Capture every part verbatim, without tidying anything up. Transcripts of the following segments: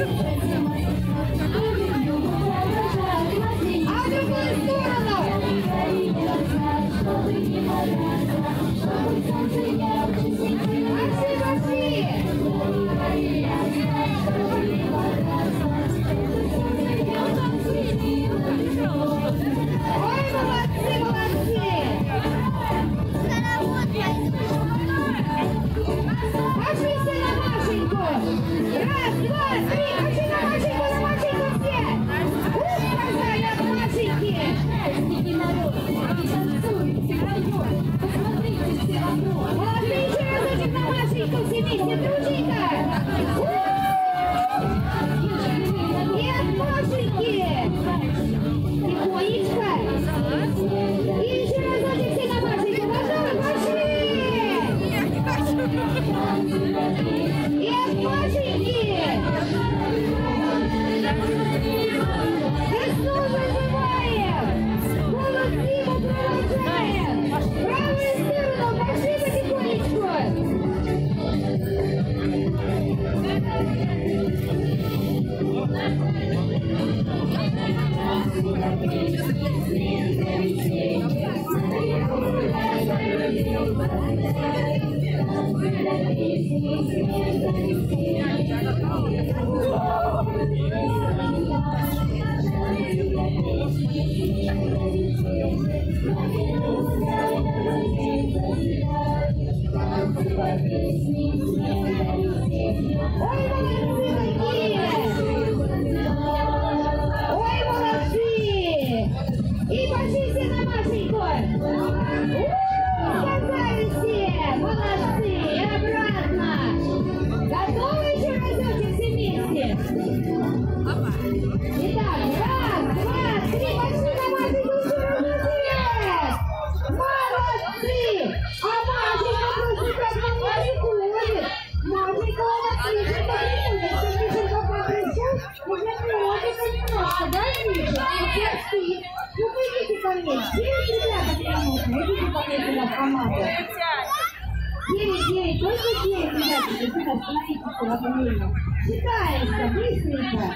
девять, девять, только девять, ребятки, сюда становитесь в время. Считаемся, быстренько.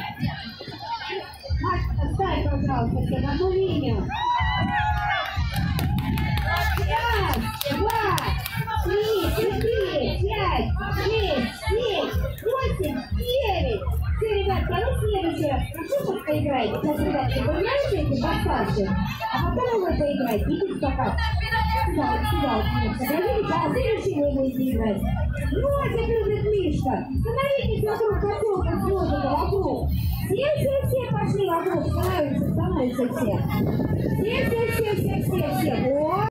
Машка, ставь, пожалуйста, все на одну линию. Раз, два, три, четыре, пять, шесть, семь, восемь, девять. Все, ребятки, а ну следующий раз прошу, что поиграете. Сейчас, ребятки, вы знаете эти постарше, а потом вы поиграете. Идите скакать. Сюда, сюда, сюда. Подождите, а следующий вы будете играть. Вот, как любит Мишка. Становитесь вокруг поселка с воздуха, вокруг. Все-все-все пошли вокруг. Становятся, становятся все. Все-все-все-все-все-все. Вот.